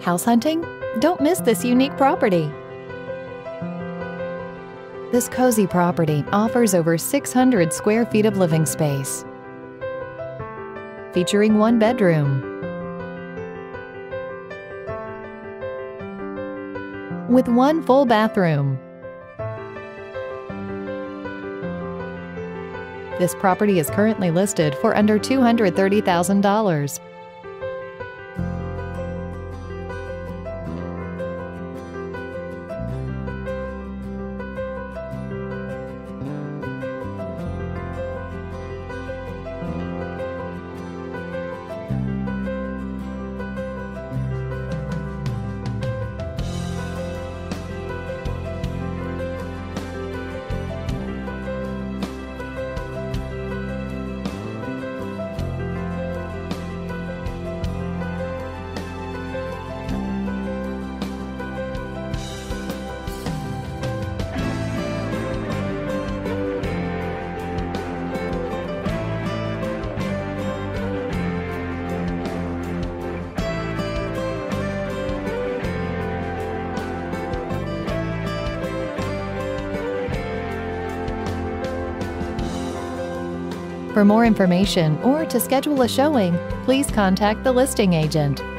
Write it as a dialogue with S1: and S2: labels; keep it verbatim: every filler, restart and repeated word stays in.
S1: House hunting? Don't miss this unique property. This cozy property offers over six hundred square feet of living space, featuring one bedroom with one full bathroom. This property is currently listed for under two hundred thirty thousand dollars. For more information or to schedule a showing, please contact the listing agent.